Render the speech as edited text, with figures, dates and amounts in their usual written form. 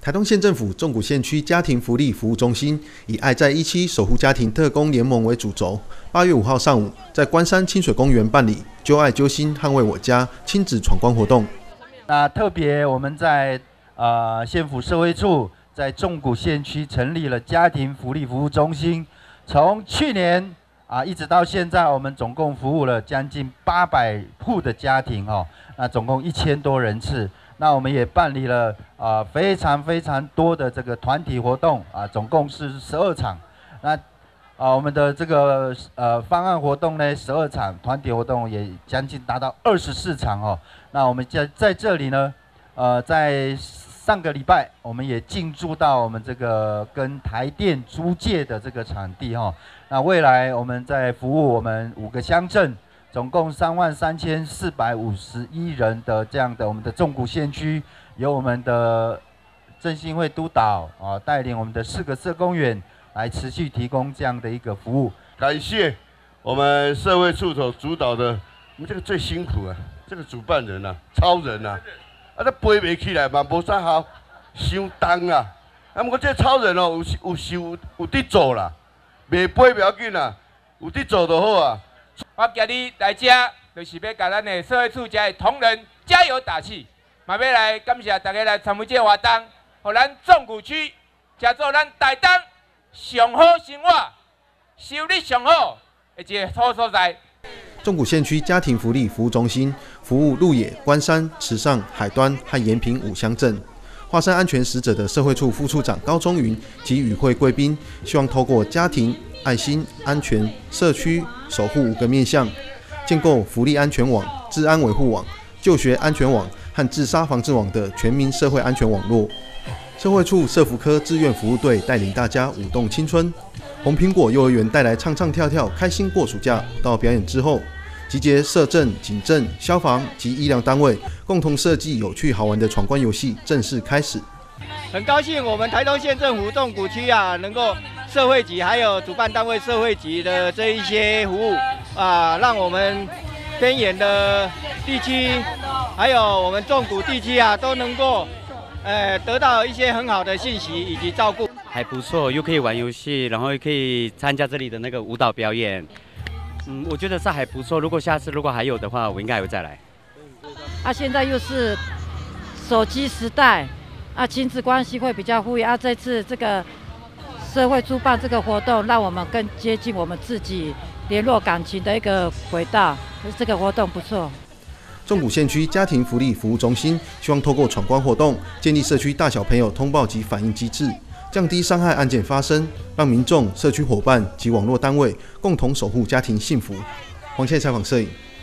台东县政府纵谷县区家庭福利服务中心以“爱在17守护家庭特工联盟”为主轴，8月5号上午在关山清水公园办理“揪爱揪心捍卫我家”亲子闯关活动。 那特别我们在县府社会处在纵谷县区成立了家庭福利服务中心，从去年一直到现在，我们总共服务了将近800户的家庭哦，那总共1000多人次。那我们也办理了非常多的这个团体活动总共是12场。那我们的这个方案活动呢12场，团体活动也将近达到24场哦。那我们在这里呢，在上个礼拜我们也进驻到我们这个跟台电租借的这个场地哦。那未来我们在服务我们5个乡镇。总共33451人的这样的我们的纵谷县区，由我们的振兴会督导带领我们的4个社工员来持续提供这样的一个服务。 感谢我们社会处所主导的，我们这个最辛苦这个主办人超人这背不起来嘛，无啥好，伤重啦。不过这超人有得做啦，袂背不要紧有得做就好我今日来这，就是要甲咱的社会处的同仁加油打气，嘛要来感谢大家来参与这个活动，互咱纵谷区加做咱台东上好生活、收入上好的一个好所在。 纵谷县区家庭福利服务中心服务鹿野、关山、池上、海端和延平5乡镇。华山安全使者的社会处副处长高中云及与会贵宾，希望透过家庭、爱心、安全、社区守护5个面向，建构福利安全网、治安维护网、就学安全网和自杀防治网的全民社会安全网络。社会处社福科志愿服务队带领大家舞动青春，红苹果幼儿园带来唱唱跳跳、开心过暑假舞蹈表演之后，集结社政、警政、消防及医疗单位，共同设计有趣好玩的闯关游戏正式开始。 很高兴我们台东县政府纵谷区能够社会局还有主办单位社会局的这一些服务让我们偏远的地区，还有我们纵谷地区都能够得到一些很好的信息以及照顾。 还不错，又可以玩游戏，然后又可以参加这里的那个舞蹈表演。我觉得是还不错。如果下次还有的话，我应该还会再来。 现在又是手机时代亲子关系会比较富裕这次这个社会主办这个活动，让我们更接近我们自己联络感情的一个轨道，这个活动不错。 纵谷县区家庭福利服务中心希望透过闯关活动，建立社区大小朋友通报及反应机制，降低伤害案件发生，让民众、社区伙伴及网络单位共同守护家庭幸福。黄倩采访摄影。